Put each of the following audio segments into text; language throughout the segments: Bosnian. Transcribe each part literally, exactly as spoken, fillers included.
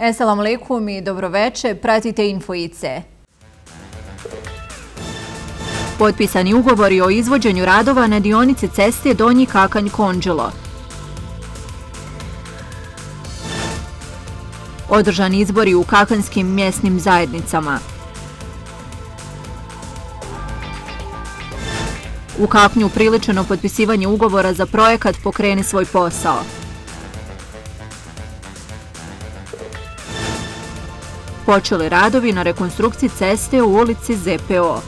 Esselamu alaikum i dobroveče, pratite Info I C. Potpisani ugovori o izvođenju radova na dionici ceste Donji Kakanj-Konđelo. Održani izbori u kakanskim mjesnim zajednicama. U Kaknju priličeno potpisivanje ugovora za projekat Pokreni svoj posao. Počeli radovi na rekonstrukciji ceste u ulici Z P O.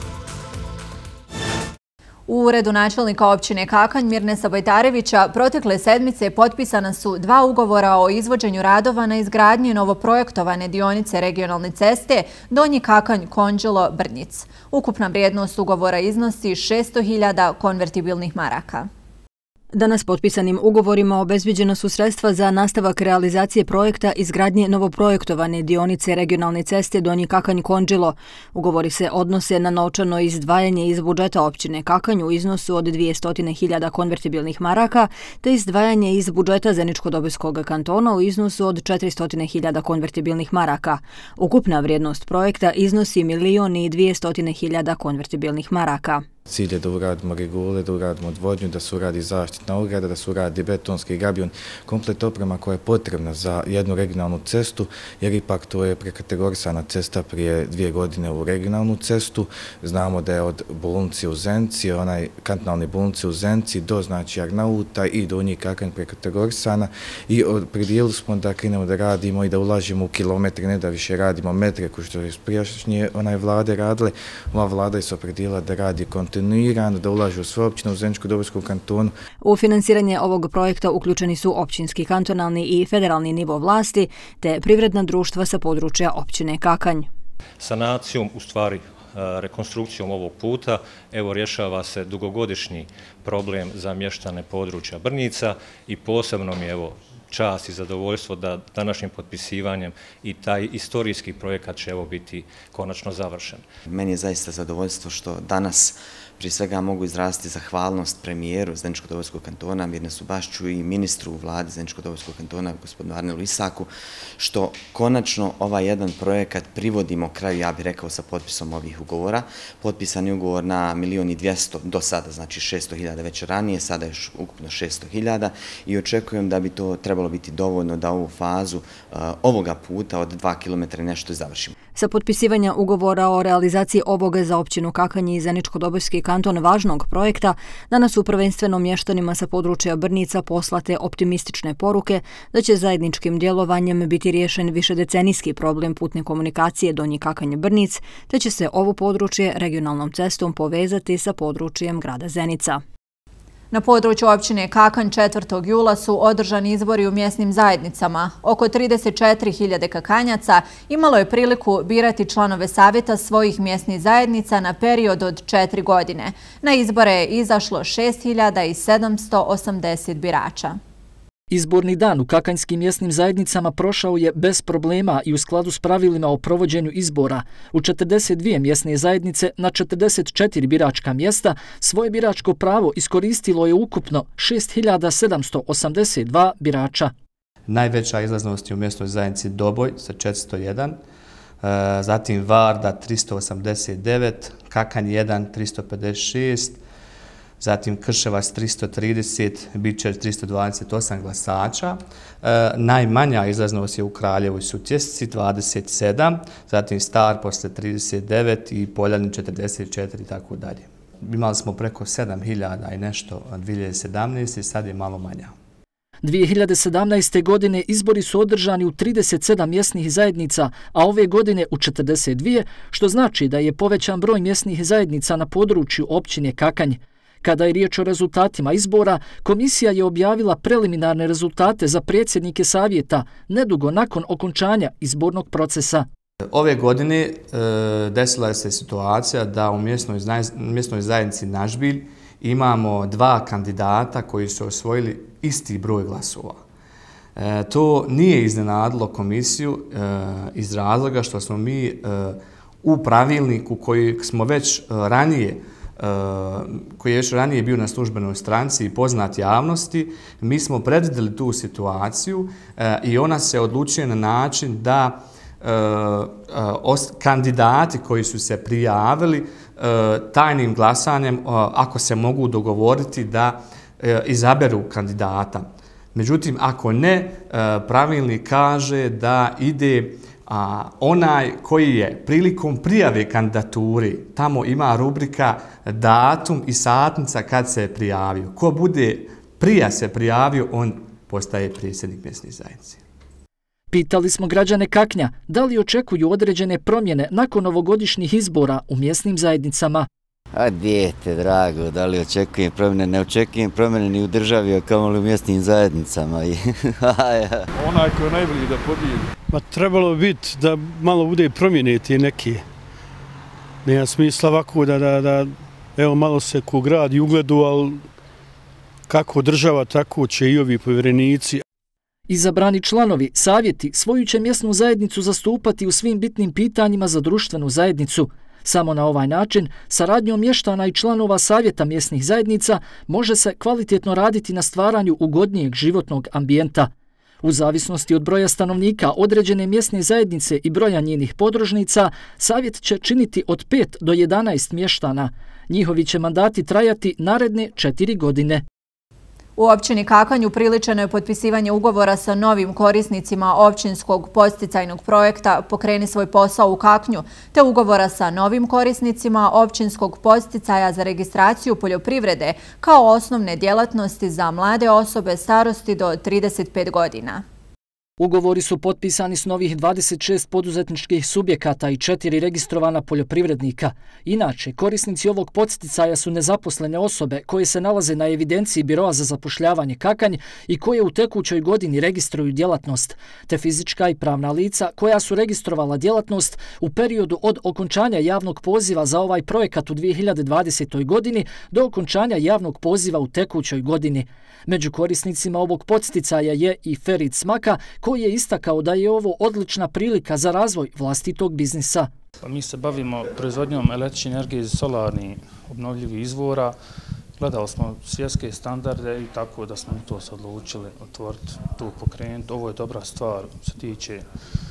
U uredu načelnika općine Kakanj Mirne Sabajtarevića protekle sedmice potpisana su dva ugovora o izvođenju radova na izgradnji novoprojektovane dionice regionalne ceste Donji Kakanj-Konđelo-Brnjic. Ukupna vrijednost ugovora iznosi šesto hiljada konvertibilnih maraka. Danas potpisanim ugovorima obezbeđena su sredstva za nastavak realizacije projekta izgradnje novoprojektovane dionice regionalne ceste Donji Kakanj-Konđelo. Ugovori se odnose na novčano izdvajanje iz budžeta općine Kakanj u iznosu od dvjesto hiljada konvertibilnih maraka, te izdvajanje iz budžeta Zeničko-Dobojskog kantona u iznosu od četiristo hiljada konvertibilnih maraka. Ukupna vrijednost projekta iznosi milion i dvjesto hiljada konvertibilnih maraka. Cilj je da uradimo regule, da uradimo odvodnju, da se uradi zaštitna ograda, da se uradi betonski gabion, komplet oprema koja je potrebna za jednu regionalnu cestu, jer ipak to je prekategorisana cesta prije dvije godine u regionalnu cestu. Znamo da je od bolnice u Zenici, onaj kantonalni bolnice u Zenici do znači Arnauta i Donji Kakanj prekategorisana i predijeli smo da krenemo da radimo i da ulažimo u kilometre, ne da više radimo metre kao što je prijašnje onaj vlade radile. Ova vlada je se opredijela da radi kontinuirano, da ulažu u sve općine u Zeničko-Dobojskom kantonu. U finansiranje ovog projekta uključeni su općinski, kantonalni i federalni nivo vlasti, te privredna društva sa područja općine Kakanj. Sanacijom, u stvari rekonstrukcijom ovog puta, evo rješava se dugogodišnji problem za mještane područja Brnjica i posebno mi je evo čast i zadovoljstvo da današnjim potpisivanjem i taj istorijski projekat će evo biti konačno završen. Meni je zaista zadovoljstvo što danas prije svega mogu izraziti zahvalnost premijeru Zeničko-Dobojskog kantona Mirne Subašću i ministru u vladi Zeničko-Dobojskog kantona gospodinu Arnelu Isaku, što konačno ovaj jedan projekat privodimo kraju, ja bih rekao, sa potpisom ovih ugovora. Potpisan je ugovor na milion i dvjesto do sada, znači šesto hiljada već ranije, sada je još ukupno šesto hiljada i očekujem da bi to trebalo biti dovoljno da ovu fazu uh, ovoga puta od dva kilometra nešto završimo. Sa potpisivanja ugovora o realizaciji ovoga za općinu Kakanj i Zeničko-Dobojski kanton važnog projekta, danas su prvenstveno mještanima sa područja Brnjica poslate optimistične poruke da će zajedničkim djelovanjem biti riješen višedecenijski problem putne komunikacije Donji Kakanj-Brnjic, te će se ovo područje regionalnom cestom povezati sa područjem grada Zenica. Na području općine Kakanj četvrtog jula su održani izbori u mjesnim zajednicama. Oko trideset četiri hiljade kakanjaca imalo je priliku birati članove savjeta svojih mjesnih zajednica na period od četiri godine. Na izbore je izašlo šest hiljada sedamsto osamdeset birača. Izborni dan u kakanjskim mjesnim zajednicama prošao je bez problema i u skladu s pravilima o provođenju izbora. U četrdeset dvije mjesne zajednice na četrdeset četiri biračka mjesta svoje biračko pravo iskoristilo je ukupno šest hiljada sedamsto osamdeset dva birača. Najveća izlaznost je u mjesnoj zajednici Doboj sa četiristo jedan, zatim Varda tristo osamdeset devet, Kakanj jedan tristo pedeset šest, zatim Krševac tristo trideset, Bičer tristo dvadeset osam glasača. E, najmanja izlaznost je u Kraljevoj Sutjesci dvadeset sedam, zatim Star posle trideset devet i Poljanin četrdeset četiri i tako dalje. Imali smo preko sedam hiljada i nešto dvije hiljade sedamnaeste i sad je malo manja. dvije hiljade sedamnaeste. godine izbori su održani u trideset sedam mjesnih zajednica, a ove godine u četrdeset dvije, što znači da je povećan broj mjesnih zajednica na području općine Kakanj. Kada je riječ o rezultatima izbora, komisija je objavila preliminarne rezultate za predsjednike savjeta nedugo nakon okončanja izbornog procesa. Ove godine e, desila je se situacija da u mjesnoj, mjesnoj zajednici Nažbilj imamo dva kandidata koji su osvojili isti broj glasova. E, to nije iznenadilo komisiju e, iz razloga što smo mi e, u pravilniku koji smo već ranije koji je još ranije bio na službenoj stranci i poznat javnosti, mi smo predvidjeli tu situaciju i ona se odlučuje na način da kandidati koji su se prijavili tajnim glasanjem, ako se mogu dogovoriti da izaberu kandidata. Međutim, ako ne, pravilnik kaže da ide a, onaj koji je prilikom prijave kandidaturi, tamo ima rubrika datum i satnica kad se je prijavio. Ko bude prija se prijavio, on postaje predsjednik mjesne zajednice. Pitali smo građane Kaknja da li očekuju određene promjene nakon ovogodišnjih izbora u mjesnim zajednicama. A dijete, drago, da li očekujem promjene? Ne očekujem promjene ni u državi, a kamoli u mjesnim zajednicama. Onaj ko je najbolji da pobijedi. Ma trebalo bi biti da malo bude promjene ti neke. Nema smisla ovako da, da, da evo malo se ko gradi ugledu, ali kako država, tako će i ovi povjerenici. Izabrani članovi, savjeti, svoju će mjesnu zajednicu zastupati u svim bitnim pitanjima za društvenu zajednicu. Samo na ovaj način, saradnjom mještana i članova savjeta mjesnih zajednica može se kvalitetno raditi na stvaranju ugodnijeg životnog ambijenta. U zavisnosti od broja stanovnika određene mjesne zajednice i broja njenih podružnica, savjet će činiti od pet do jedanaest mještana. Njihovi će mandati trajati naredne četiri godine. U općini Kakanj upriličeno je potpisivanje ugovora sa novim korisnicima općinskog podsticajnog projekta Pokreni svoj posao u Kaknju, te ugovora sa novim korisnicima općinskog podsticaja za registraciju poljoprivrede kao osnovne djelatnosti za mlade osobe starosti do trideset pet godina. Ugovori su potpisani s novih dvadeset šest poduzetničkih subjekata i četiri registrovana poljoprivrednika. Inače, korisnici ovog podsticaja su nezaposlene osobe koje se nalaze na evidenciji Biroa za zapošljavanje Kakanj i koje u tekućoj godini registruju djelatnost, te fizička i pravna lica koja su registrovala djelatnost u periodu od okončanja javnog poziva za ovaj projekat u dvije hiljade dvadesetoj. godini do okončanja javnog poziva u tekućoj godini. Među korisnicima ovog podsticaja je i Ferit Smaka, koji je istakao da je ovo odlična prilika za razvoj vlastitog biznisa. Mi se bavimo proizvodnjom električne energije iz solarnih obnovljivih izvora. Gledali smo svjetske standarde i tako da smo to se odlučili otvoriti, tu pokrenuti. Ovo je dobra stvar, se tiče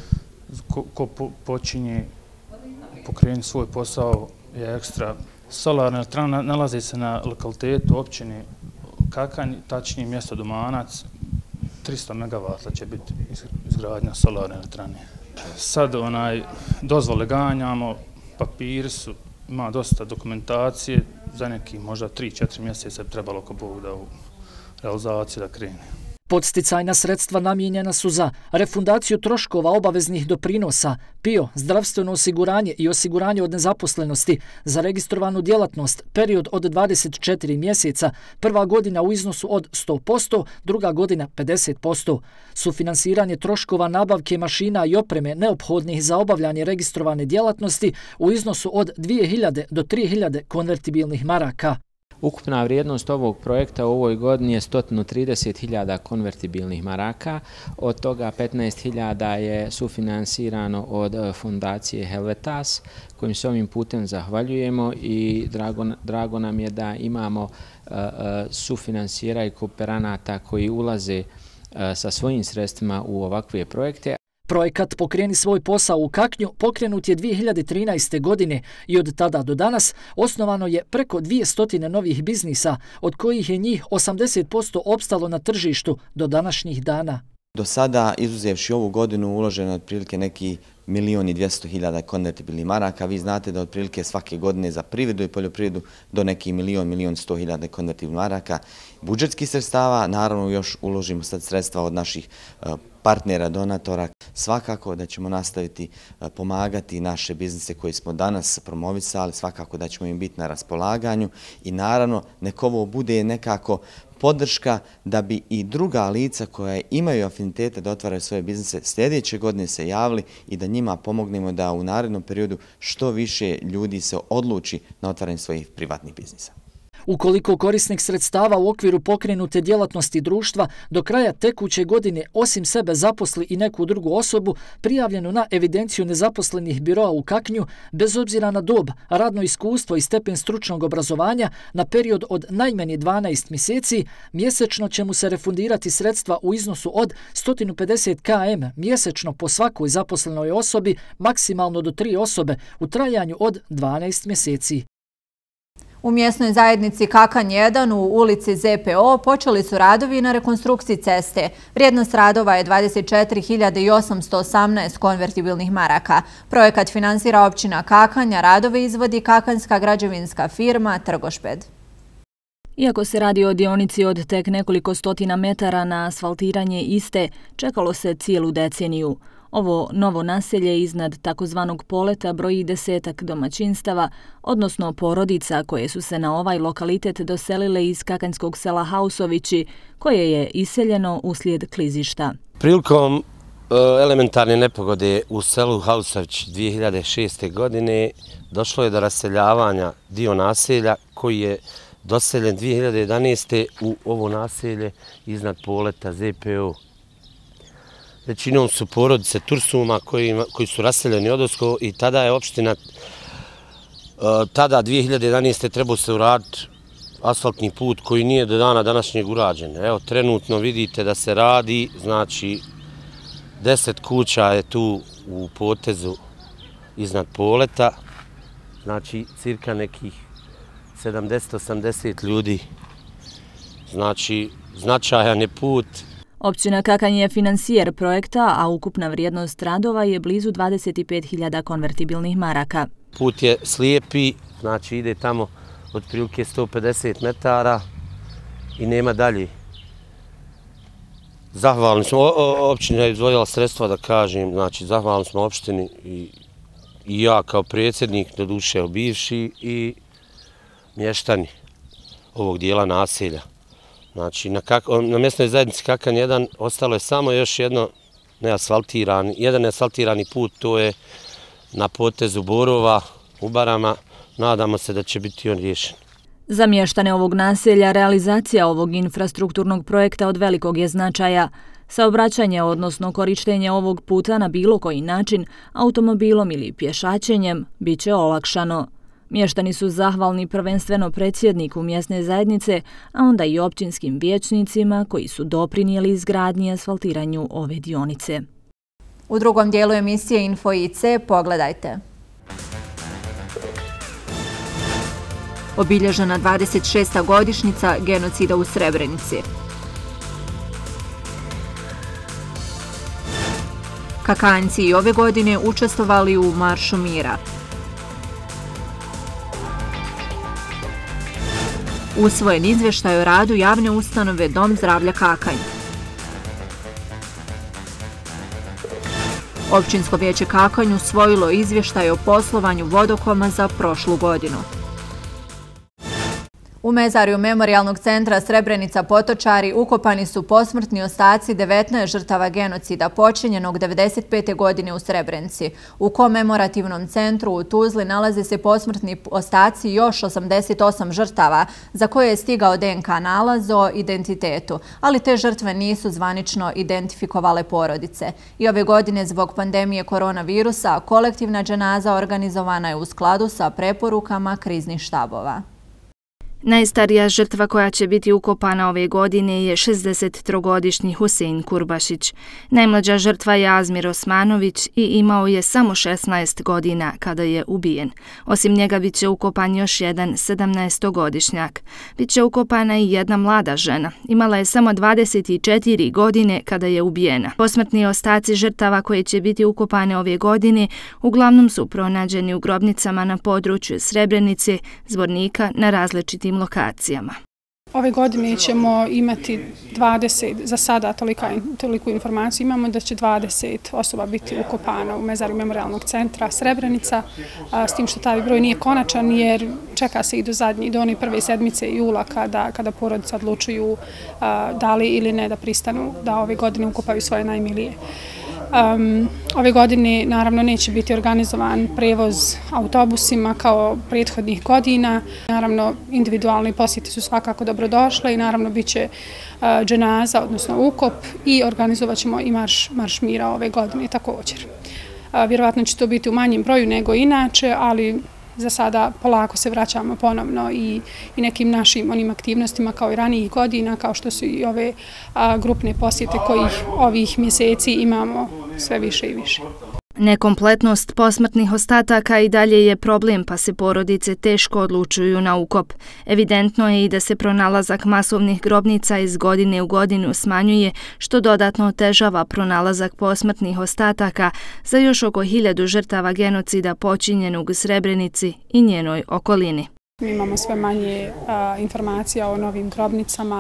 ko, ko počinje pokrenuti svoj posao je ekstra. Solarna elektrana nalazi se na lokalitetu općine Kakanj, tačnije mjesto Domanac, tristo megavata će biti izgradnja solarne elektrane. Sad onaj dozvole ganjamo, papiri su, ima dosta dokumentacije, za neki možda tri četiri mjeseca bi trebalo ko Bog da u realizaciju da krene. Podsticajna sredstva namijenjena su za refundaciju troškova obaveznih doprinosa, P I O, zdravstveno osiguranje i osiguranje od nezaposlenosti, za registrovanu djelatnost, period od dvadeset četiri mjeseca, prva godina u iznosu od sto posto, druga godina pedeset posto. Sufinansiranje troškova nabavke mašina i opreme neophodnih za obavljanje registrovane djelatnosti u iznosu od dvije hiljade do tri hiljade konvertibilnih maraka. Ukupna vrijednost ovog projekta u ovoj godini je sto trideset hiljada konvertibilnih maraka, od toga petnaest hiljada je sufinansirano od fondacije Helvetas, kojim se ovim putem zahvaljujemo i drago, drago nam je da imamo uh, sufinansira i kooperanata koji ulaze uh, sa svojim sredstvima u ovakve projekte. Projekat Pokreni svoj posao u Kaknju pokrenut je dvije hiljade trinaeste. godine i od tada do danas osnovano je preko dvjesto novih biznisa, od kojih je njih osamdeset posto opstalo na tržištu do današnjih dana. Do sada, izuzevši ovu godinu, uloženo otprilike neki milion i dvjesto hiljada konvertibilnih maraka. Vi znate da otprilike svake godine za privredu i poljoprivredu do neki milion, milion sto hiljada konvertibilnih maraka budžetskih sredstava. Naravno, još uložimo sad sredstva od naših partnera, donatora. Svakako da ćemo nastaviti pomagati naše biznise koje smo danas promovisali, svakako da ćemo im biti na raspolaganju i naravno nek ovo bude nekako podrška da bi i druga lica koja imaju afinitete da otvaraju svoje biznise sljedeće godine se javili i da njima pomognemo da u narednom periodu što više ljudi se odluči na otvaranje svojih privatnih biznisa. Ukoliko korisnik sredstava u okviru pokrenute djelatnosti društva do kraja tekuće godine osim sebe zaposli i neku drugu osobu prijavljenu na evidenciju nezaposlenih biroa u Kaknju, bez obzira na dob, radno iskustvo i stepen stručnog obrazovanja na period od najmanje dvanaest mjeseci, mjesečno će mu se refundirati sredstva u iznosu od sto pedeset kilometara mjesečno po svakoj zaposlenoj osobi, maksimalno do tri osobe u trajanju od dvanaest mjeseci. U mjesnoj zajednici Kakanj jedan u ulici Z P O počeli su radovi na rekonstrukciji ceste. Vrijednost radova je dvadeset četiri hiljade osamsto osamnaest konvertibilnih maraka. Projekat finansira općina Kakanj, a radove izvodi kakanjska građevinska firma Trgošped. Iako se radi o dionici od tek nekoliko stotina metara, na asfaltiranje iste čekalo se cijelu deceniju. Ovo novo naselje iznad takozvanog poleta broji desetak domaćinstava, odnosno porodica koje su se na ovaj lokalitet doselile iz kakanjskog sela Hausovići, koje je iseljeno uslijed klizišta. Prilikom elementarne nepogode u selu Hausović dvije hiljade šeste. godine došlo je do raseljavanja dio naselja koji je doseljen dvije hiljade jedanaeste. u ovo naselje iznad poleta Z P O. Većinom su porodice Tursuma koji, koji su raseljeni odozgo i tada je opština, tada dvije hiljade jedanaeste. trebao se uraditi asfaltni put koji nije do dana današnjeg urađen. Evo, trenutno vidite da se radi, znači deset kuća je tu u potezu iznad poleta, znači cirka nekih sedamdeset do osamdeset ljudi. Znači, značajan je put. Općina Kakanj je finansijer projekta, a ukupna vrijednost radova je blizu dvadeset pet hiljada konvertibilnih maraka. Put je slijepi, znači ide tamo otprilike sto pedeset metara i nema dalje. Zahvalni smo, općina je izdvojila sredstva da kažem, znači zahvalni smo opštini i, i ja kao predsjednik, doduše bivši, i mještani ovog dijela naselja. Znači, na, kak, na mjesnoj zajednici Kakanj jedan ostalo je samo još jedno neasfaltirani, jedan neasfaltirani put, to je na potezu Borova u Barama. Nadamo se da će biti on riješen. Za mještane ovog naselja realizacija ovog infrastrukturnog projekta od velikog je značaja. Saobraćanje, odnosno korištenje ovog puta na bilo koji način, automobilom ili pješačenjem, bit će olakšano. Mještani su zahvalni prvenstveno predsjedniku mjesne zajednice, a onda i općinskim vijećnicima koji su doprinijeli izgradnji i asfaltiranju ove dionice. U drugom dijelu emisije Info I C pogledajte. Obilježena dvadeset šesta godišnjica genocida u Srebrenici. Kakanjci i ove godine učestvovali u Maršu mira. Usvojen izvještaj o radu javne ustanove Dom zdravlja Kakanj. Općinsko vijeće Kakanj usvojilo izvještaj o poslovanju vodokoma za prošlu godinu. U mezariju Memorijalnog centra Srebrenica Potočari ukopani su posmrtni ostaci devetnaest žrtava genocida počinjenog devedeset pete. godine u Srebrenici. U komemorativnom centru u Tuzli nalaze se posmrtni ostaci još osamdeset osam žrtava za koje je stigao D N K nalaz o identitetu, ali te žrtve nisu zvanično identifikovale porodice. I ove godine zbog pandemije koronavirusa kolektivna dženaza organizovana je u skladu sa preporukama kriznih štabova. Najstarija žrtva koja će biti ukopana ove godine je šezdesettrogodišnji Husein Kurbašić. Najmlađa žrtva je Azmir Osmanović i imao je samo šesnaest godina kada je ubijen. Osim njega bit će ukopan još jedan sedamnaestogodišnjak. Biće ukopana i jedna mlada žena. Imala je samo dvadeset četiri godine kada je ubijena. Posmrtni ostaci žrtava koje će biti ukopane ove godine uglavnom su pronađeni u grobnicama na području Srebrenice, Zvornika, na različitim lokacijama. Ove godine ćemo imati dvadeset, za sada tolika, toliku informaciju imamo da će dvadeset osoba biti ukopano u mezariju Memorijalnog centra Srebrenica, a, s tim što taj broj nije konačan jer čeka se i do zadnje, do one prve sedmice jula kada, kada porodice odlučuju a, da li ili ne da pristanu da ove godine ukopaju svoje najmilije. Um, ove godine naravno neće biti organizovan prevoz autobusima kao prethodnih godina. Naravno individualne posjete su svakako dobrodošle i naravno bit će uh, dženaza, odnosno ukop i organizovat ćemo i marš, marš mira ove godine također. Uh, vjerovatno će to biti u manjem broju nego inače, ali za sada polako se vraćamo ponovno i, i nekim našim onim aktivnostima kao i ranijih godina, kao što su i ove a, grupne posjete kojih ovih mjeseci imamo sve više i više. Nekompletnost posmrtnih ostataka i dalje je problem, pa se porodice teško odlučuju na ukop. Evidentno je i da se pronalazak masovnih grobnica iz godine u godinu smanjuje, što dodatno otežava pronalazak posmrtnih ostataka za još oko hiljadu žrtava genocida počinjenog u Srebrenici i njenoj okolini. Mi imamo sve manje a, informacija o novim grobnicama.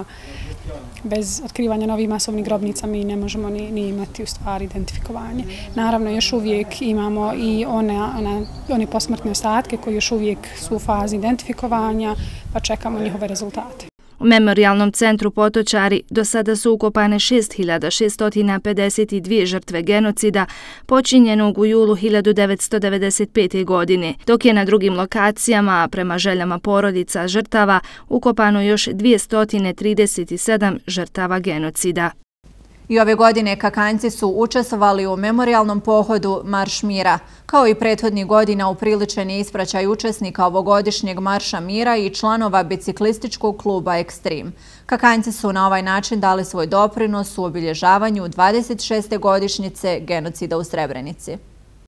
Bez otkrivanja novih masovnih grobnica mi ne možemo ni, ni imati u stvari identifikovanje. Naravno, još uvijek imamo i one, one, one posmrtne ostatke koji još uvijek su u fazi identifikovanja, pa čekamo njihove rezultate. U Memorijalnom centru Potočari do sada su ukopane šest hiljada šesto pedeset dvije žrtve genocida počinjenog u julu hiljadu devetsto devedeset pete. godine, dok je na drugim lokacijama, prema željama porodica žrtava, ukopano još dvjesto trideset sedam žrtava genocida. I ove godine Kakanjci su učestvovali u memorijalnom pohodu Marš mira. Kao i prethodnih godina upriličen je ispraćaj učesnika ovogodišnjeg Marša mira i članova biciklističkog kluba Ekstrem. Kakanjci su na ovaj način dali svoj doprinos u obilježavanju dvadeset šeste godišnjice genocida u Srebrenici.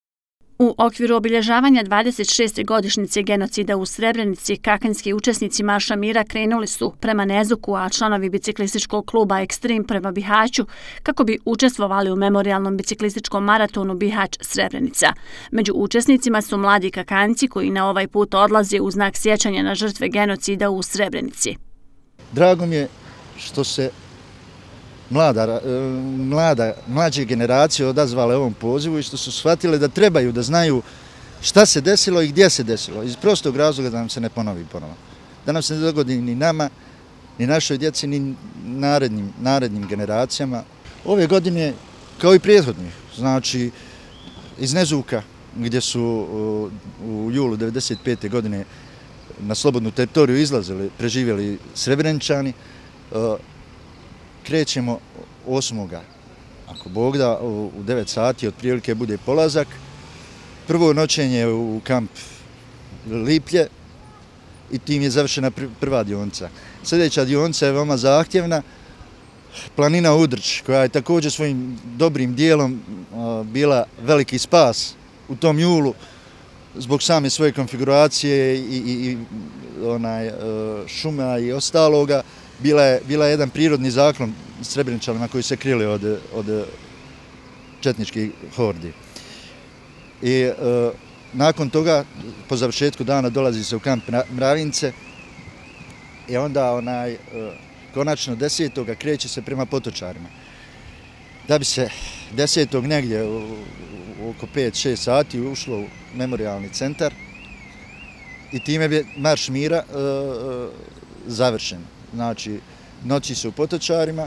U okviru obilježavanja dvadeset šeste godišnjice genocida u Srebrenici, kakanjski učesnici Marša mira krenuli su prema Nezuku, a članovi biciklističkog kluba Ekstrem prema Bihaću, kako bi učestvovali u memorijalnom biciklističkom maratonu Bihać-Srebrenica. Među učesnicima su mladi kakanjci koji na ovaj put odlaze u znak sjećanja na žrtve genocida u Srebrenici. Drago mi je što se Mlada, mlada, mlađe generacije odazvale ovom pozivu i što su shvatile da trebaju da znaju šta se desilo i gdje se desilo. Iz prostog razloga da nam se ne ponovi ponovo. Da nam se ne dogodi ni nama, ni našoj djeci, ni narednim, narednim generacijama. Ove godine, kao i prethodnih, znači iz Nezuka, gdje su u julu devedeset pete. godine na slobodnu teritoriju izlazili, preživjeli Srebreničani, krećemo osmoga Ako Bog da, u devet sati otprilike bude polazak. Prvo noćenje u kamp Liplje i tim je završena prva dionica. Sljedeća dionica je veoma zahtjevna, planina Udrč, koja je također svojim dobrim dijelom bila veliki spas u tom julu zbog same svoje konfiguracije i, i, i onaj, šuma i ostaloga. Bila je, bila je jedan prirodni zaklon Srebreničanima koji se krili od, od četničkih hordi. I e, nakon toga, po završetku dana, dolazi se u kamp Mravince i onda onaj, e, konačno desetoga kreće se prema Potočarima. Da bi se desetog negdje u, u oko pet šest sati ušlo u memorijalni centar i time bi Marš mira e, e, završen. Znači, noći se u Potočarima,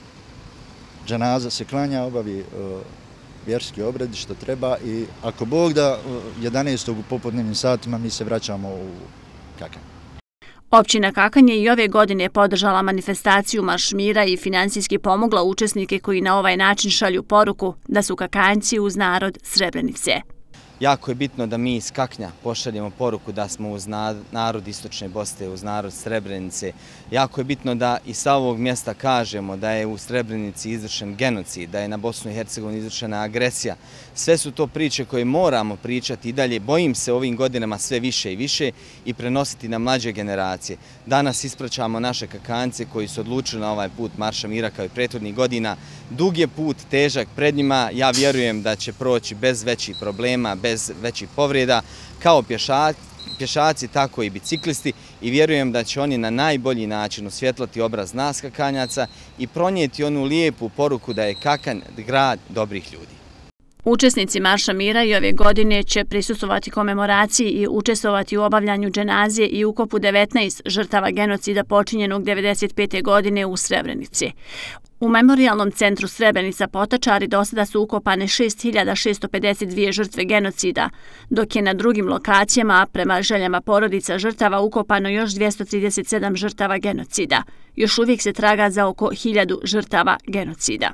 dženaza se klanja, obavi uh, vjerski obredi što treba i ako Bog da jedanaestog u popodnevnim satima mi se vraćamo u Kakanj. Općina Kakanj je i ove godine podržala manifestaciju Marš mira i finansijski pomogla učesnike koji na ovaj način šalju poruku da su Kakanjci uz narod Srebrenice. Jako je bitno da mi iz Kaknja pošaljemo poruku da smo uz narod Istočne Bosne, uz narod Srebrenice. Jako je bitno da i sa ovog mjesta kažemo da je u Srebrenici izvršen genocid, da je na Bosnu i Hercegovinu izvršena agresija. Sve su to priče koje moramo pričati i dalje. Bojim se ovim godinama sve više i više i prenositi na mlađe generacije. Danas ispraćamo naše Kakanjce koji su odlučili na ovaj put Marša mira kao i prethodnih godina. Dug je put, težak pred njima. Ja vjerujem da će proći bez većih problema, bez većih povreda, kao pješaci, pješaci, tako i biciklisti i vjerujem da će oni na najbolji način osvjetlati obraz nas Kakanjaca i pronijeti onu lijepu poruku da je Kakanj grad dobrih ljudi. Učesnici Marša mira i ove godine će prisustvovati komemoraciji i učestvovati u obavljanju dženazije i ukopu devetnaest žrtava genocida počinjenog devedeset pete. godine u Srebrenici. U Memorijalnom centru Srebrenica Potočari do sada su ukopane šest hiljada šesto pedeset dvije žrtve genocida, dok je na drugim lokacijama, prema željama porodica žrtava, ukopano još dvjesto trideset sedam žrtava genocida. Još uvijek se traga za oko hiljadu žrtava genocida.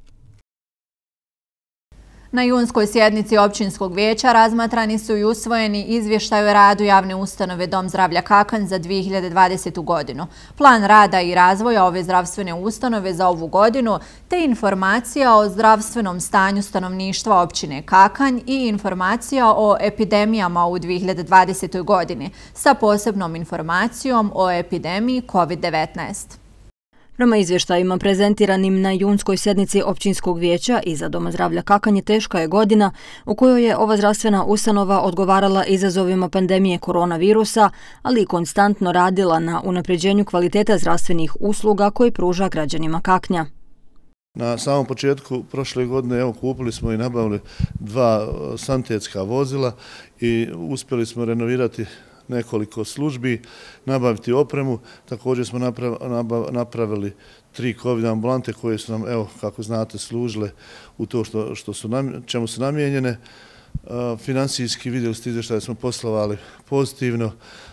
Na junskoj sjednici općinskog vijeća razmatrani su i usvojeni izvještaj o radu javne ustanove Dom zdravlja Kakanj za dvije hiljade dvadesetu. godinu, plan rada i razvoja ove zdravstvene ustanove za ovu godinu, te informacija o zdravstvenom stanju stanovništva općine Kakanj i informacija o epidemijama u dvije hiljade dvadesetoj. godini sa posebnom informacijom o epidemiji kovid devetnaest. Prema izvještajima prezentiranim na junskoj sjednici općinskog vijeća iza Doma zdravlja Kakanj teška je godina u kojoj je ova zdravstvena ustanova odgovarala izazovima pandemije koronavirusa, ali i konstantno radila na unapređenju kvaliteta zdravstvenih usluga koji pruža građanima Kaknja. Na samom početku prošle godine evo, kupili smo i nabavili dva sanitetska vozila i uspjeli smo renovirati nekoliko službi, nabaviti opremu. Također smo napravili tri covid ambulante koje su nam, evo, kako znate, služile u to što, što su nam, čemu su namijenjene. Finansijski vidjeli ste izvještaje smo poslovali pozitivno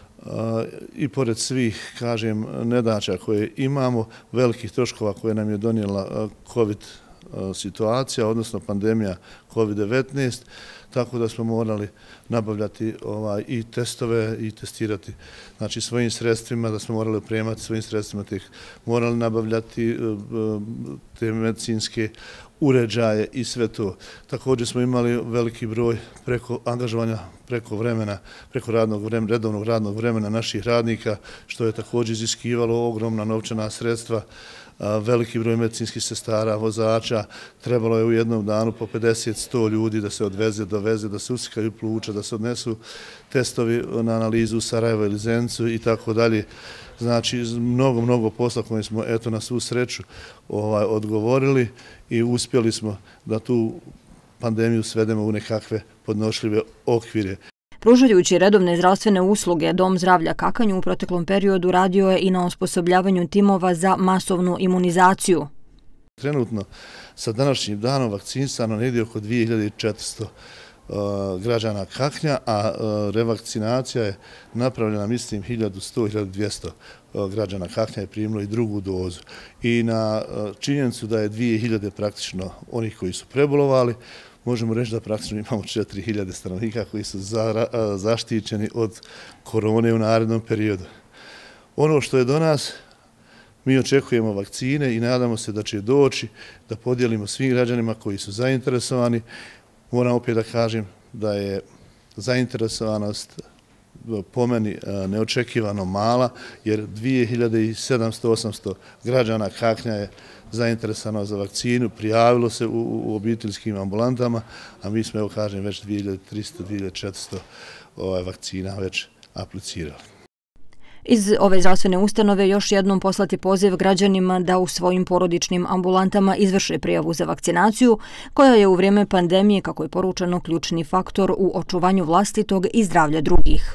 i pored svih, kažem, nedaća koje imamo, velikih troškova koje nam je donijela covid situacija, odnosno pandemija kovid devetnaest, tako da smo morali nabavljati ovaj, i testove i testirati znači, svojim sredstvima, da smo morali opremati svojim sredstvima, teh, morali nabavljati te medicinske uređaje i sve to. Također smo imali veliki broj preko angažovanja preko vremena, preko radnog vremena, redovnog radnog vremena naših radnika, što je također iziskivalo ogromna novčana sredstva, veliki broj medicinskih sestara, vozača, trebalo je u jednom danu po pedeset do sto ljudi da se odveze, doveze, da se usikaju pluća, da se odnesu testovi na analizu u Sarajevo ili Zencu i tako dalje. Znači, mnogo, mnogo posla koje smo, eto, na svu sreću ovaj, odgovorili i uspjeli smo da tu pandemiju svedemo u nekakve podnošljive okvire. Pružajući redovne zdravstvene usluge, Dom zdravlja Kakanj u proteklom periodu radio je i na osposobljavanju timova za masovnu imunizaciju. Trenutno, sa današnjim danom vakcinisano negdje oko dvije hiljade četiristo građana Kaknja, a revakcinacija je napravljena, mislim, hiljadu sto do hiljadu dvjesto građana Kaknja je primilo i drugu dozu. I na činjenicu da je dvije hiljade praktično onih koji su prebolovali, možemo reći da praktično imamo četiri hiljade stanovnika koji su zaštićeni od korone u narednom periodu. Ono što je do nas, mi očekujemo vakcine i nadamo se da će doći, da podijelimo svim građanima koji su zainteresovani. Moram opet da kažem da je zainteresovanost po meni neočekivano mala, jer dvije hiljade sedamsto do osamsto građana Kaknja je zainteresovano za vakcinu, prijavilo se u, u obiteljskim ambulantama, a mi smo, evo kažem, već dvije hiljade tristo do dvije hiljade četiristo ovaj, vakcina već aplicirali. Iz ove zdravstvene ustanove još jednom poslati poziv građanima da u svojim porodičnim ambulantama izvrše prijavu za vakcinaciju, koja je u vrijeme pandemije, kako je poručeno, ključni faktor u očuvanju vlastitog i zdravlja drugih.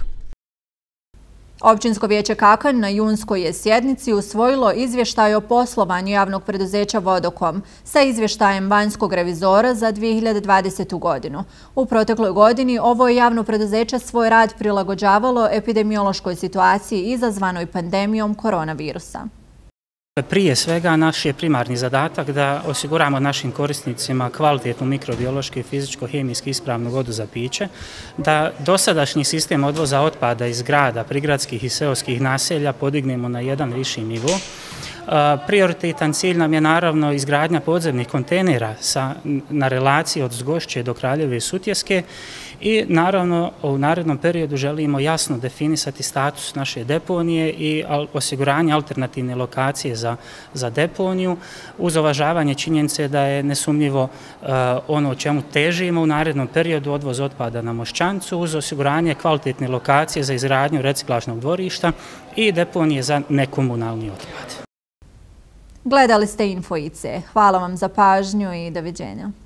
Općinsko vijeće Kakanj na junskoj je sjednici usvojilo izvještaj o poslovanju javnog preduzeća Vodokom sa izvještajem vanjskog revizora za dvije hiljade dvadesetu. godinu. U protekloj godini ovo je javno preduzeće svoj rad prilagođavalo epidemiološkoj situaciji izazvanoj pandemijom koronavirusa. Prije svega, naš je primarni zadatak da osiguramo našim korisnicima kvalitetnu mikrobiološki, fizičko-hemijski ispravnu vodu za piće, da dosadašnji sistem odvoza otpada iz grada, prigradskih i seoskih naselja podignemo na jedan viši nivo. Prioritetan cilj nam je naravno izgradnja podzemnih kontejnera na relaciji od Zgošće do Kraljeve i Sutjeske i naravno u narednom periodu želimo jasno definisati status naše deponije i osiguranje alternativne lokacije za, za deponiju uz uvažavanje činjenice da je nesumnjivo ono o čemu težimo u narednom periodu odvoz otpada na Mošćancu uz osiguranje kvalitetne lokacije za izgradnju reciklažnog dvorišta i deponije za nekomunalni otpad. Gledali ste Info I C. Hvala vam za pažnju i doviđenja.